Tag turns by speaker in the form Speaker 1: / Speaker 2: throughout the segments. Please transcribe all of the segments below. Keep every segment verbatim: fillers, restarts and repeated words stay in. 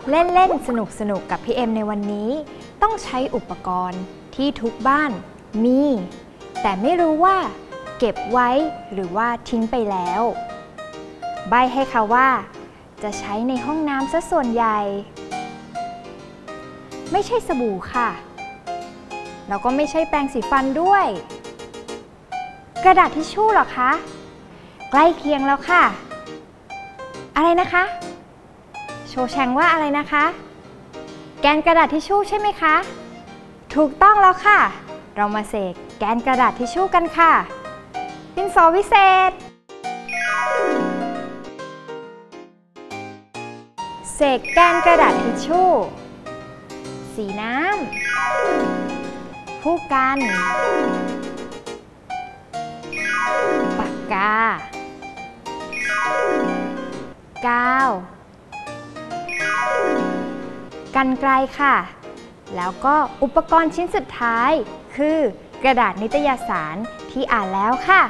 Speaker 1: เล่นเล่นสนุกสนุกกับพี่เอ็มในวันนี้ต้องใช้อุปกรณ์ที่ทุกบ้านมีแต่ไม่รู้ว่าเก็บไว้หรือว่าทิ้งไปแล้วใบ้ให้ค่ะว่าจะใช้ในห้องน้ำซะส่วนใหญ่ไม่ใช่สบู่ค่ะแล้วก็ไม่ใช่แปรงสีฟันด้วยกระดาษทิชชู่หรอคะใกล้เคียงแล้วค่ะอะไรนะคะโชว์แชงว่าอะไรนะคะแกนกระดาษทิชชู่ใช่ไหมคะถูกต้องแล้วค่ะเรามาเสกแกนกระดาษทิชชู่กันค่ะดินสอวิเศษเสกแกนกระดาษทิชชู่สีน้ำผู้กันปากกากาวกรรไกรค่ะแล้วก็อุปกรณ์ชิ้นสุดท้ายคือกระดาษนิตยสารที่อ่านแล้วค่ะ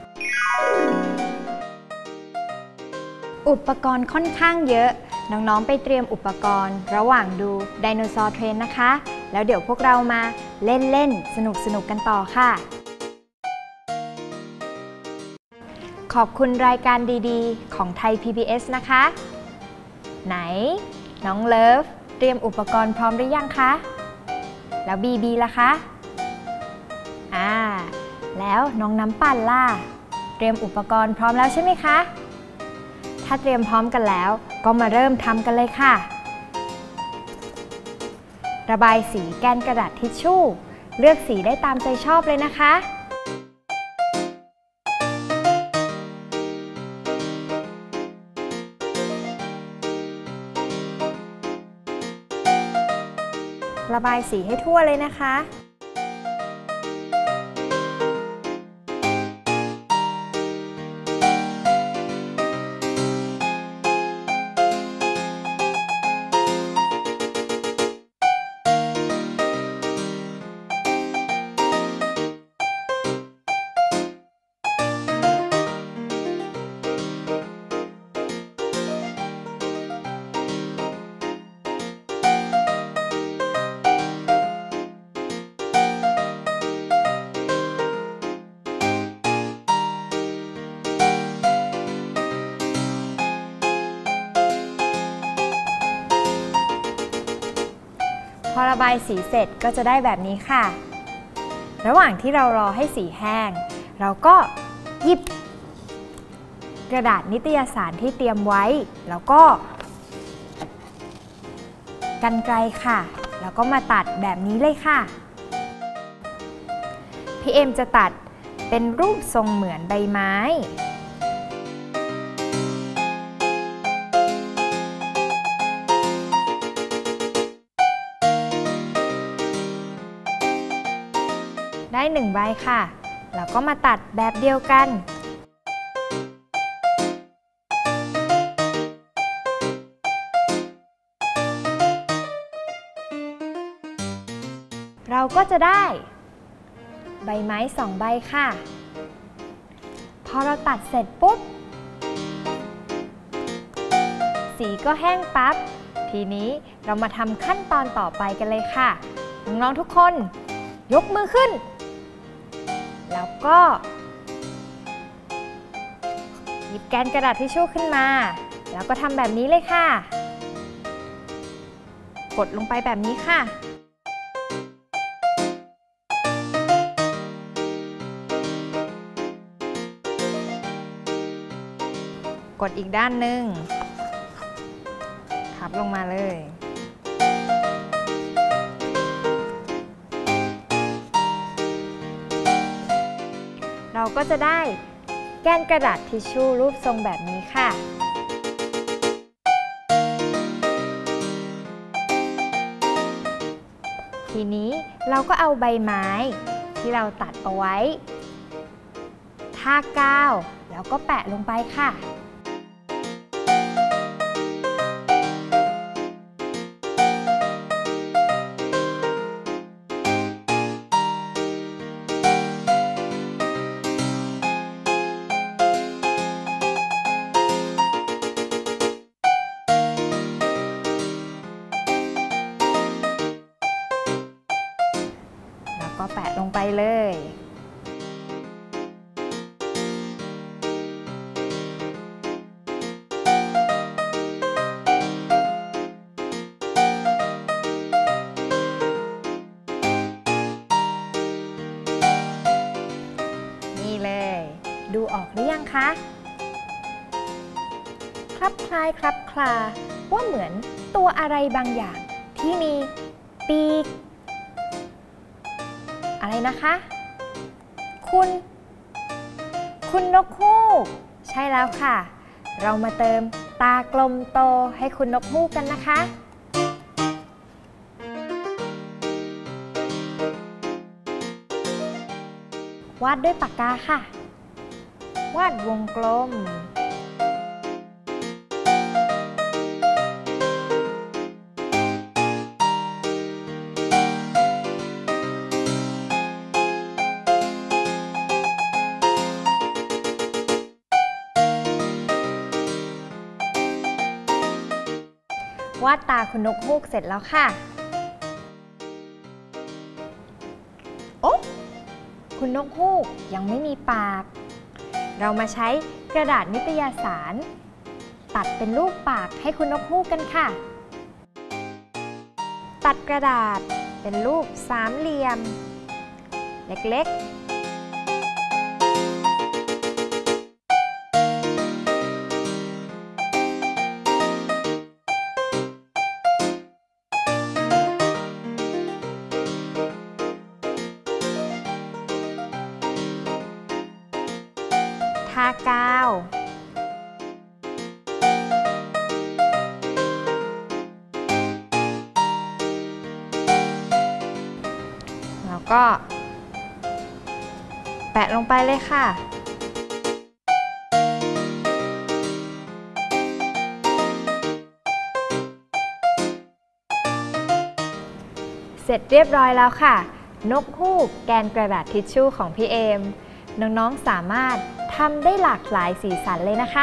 Speaker 1: อุปกรณ์ค่อนข้างเยอะน้องๆไปเตรียมอุปกรณ์ระหว่างดูไดโนเสาร์เทรนนะคะแล้วเดี๋ยวพวกเรามาเล่นเล่นสนุกสนุกกันต่อค่ะขอบคุณรายการดีๆของไทย พี บี เอส นะคะไหนน้องเลิฟเตรียมอุปกรณ์พร้อมหรือยังคะแล้วบีบีล่ะคะอ่าแล้วน้องน้ำปั่นล่ะเตรียมอุปกรณ์พร้อมแล้วใช่ไหมคะถ้าเตรียมพร้อมกันแล้วก็มาเริ่มทำกันเลยค่ะระบายสีแกนกระดาษทิชชู่เลือกสีได้ตามใจชอบเลยนะคะระบายสีให้ทั่วเลยนะคะพอระบายสีเสร็จก็จะได้แบบนี้ค่ะระหว่างที่เรารอให้สีแห้งเราก็หยิบกระดาษนิตยสารที่เตรียมไว้แล้วก็กรรไกรค่ะแล้วก็มาตัดแบบนี้เลยค่ะพี่เอ็มจะตัดเป็นรูปทรงเหมือนใบไม้ได้หนึ่งใบค่ะแล้วก็มาตัดแบบเดียวกันเราก็จะได้ใบไม้สองใบค่ะพอเราตัดเสร็จปุ๊บสีก็แห้งปั๊บทีนี้เรามาทำขั้นตอนต่อไปกันเลยค่ะน้องๆทุกคนยกมือขึ้นแล้วก็หยิบแกนกระดาษทิชชู่ขึ้นมาแล้วก็ทำแบบนี้เลยค่ะกดลงไปแบบนี้ค่ะกดอีกด้านหนึ่งทับลงมาเลยเราก็จะได้แกนกระดาษทิชชู่รูปทรงแบบนี้ค่ะทีนี้เราก็เอาใบไม้ที่เราตัดเอาไว้ทากาวแล้วก็แปะลงไปค่ะก็แปะลงไปเลยนี่เลยดูออกหรือยังคะคลับคล้ายคลับคลาว่าเหมือนตัวอะไรบางอย่างที่มีปีกอะไรนะคะ คุณ คุณนกฮูกใช่แล้วค่ะ เรามาเติมตากลมโตให้คุณนกฮูกกันนะคะ วาดด้วยปากกาค่ะ วาดวงกลมวาดตาคุณนกฮูกเสร็จแล้วค่ะ โอ้คุณนกฮูกยังไม่มีปาก เรามาใช้กระดาษนิตยสาร ตัดเป็นรูปปากให้คุณนกฮูกกันค่ะ ตัดกระดาษเป็นรูปสามเหลี่ยม เล็กๆทากาวแล้วก็แปะลงไปเลยค่ะ เสร็จเรียบร้อยแล้วค่ะ นกฮูกแกนกระดาษทิชชู่ของพี่เอม น้องๆสามารถทำได้หลากหลายสีสันเลยนะคะ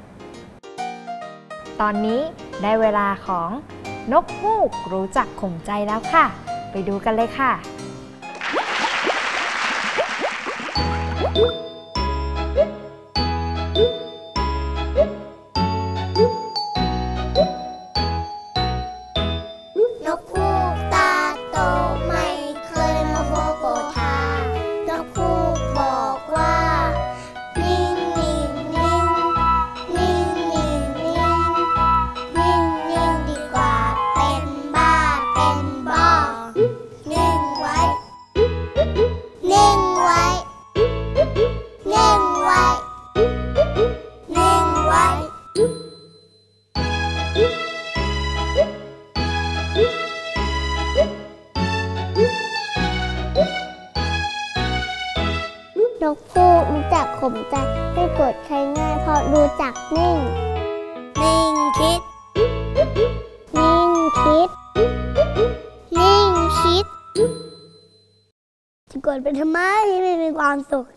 Speaker 1: ตอนนี้ได้เวลาของนกฮูกรู้จักข่มใจแล้วค่ะ ไปดูกันเลยค่ะ
Speaker 2: นกฮูกรู้จักข่มใจไม่โกรธใครง่ายเพราะรู้จักนิ่งนิ่งคิดนิ่งคิดนิ่งคิดจะโกรธเป็นทำไมไม่มีความสุข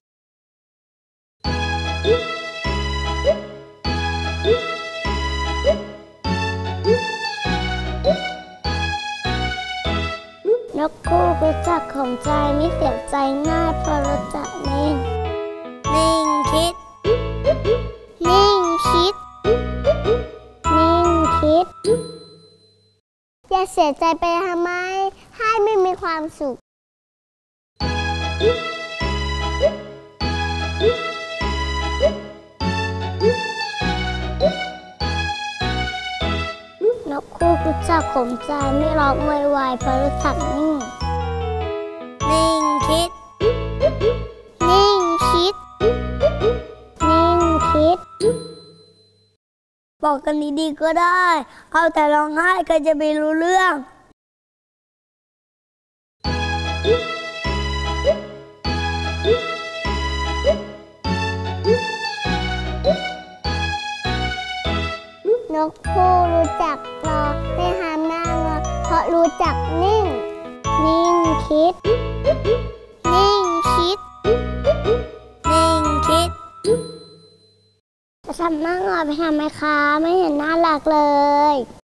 Speaker 2: นกฮูกรู้จักข่มใจไม่เสียใจง่ายเพราะรู้จักนิ่งนิ่งคิดนิ่งคิดนิ่งคิดอย่าเสียใจไปทำไมให้ไม่มีความสุขนกฮูกรู้จักข่มใจไม่ร้องโวยวายเพราะรู้จักนิ่งนิ่งคิดนิ่งคิดนิ่งคิดบอกกันดีๆก็ได้เอาแต่ร้องไห้ก็จะไม่รู้เรื่องนกฮูกรู้จักรอไม่ห้ามหน้างอเพราะรู้จักนิ่งนิ่งคิดนิ่งคิดนิ่งคิดจะทำหน้างอไปทำไมคะไม่เห็นน่ารักเลย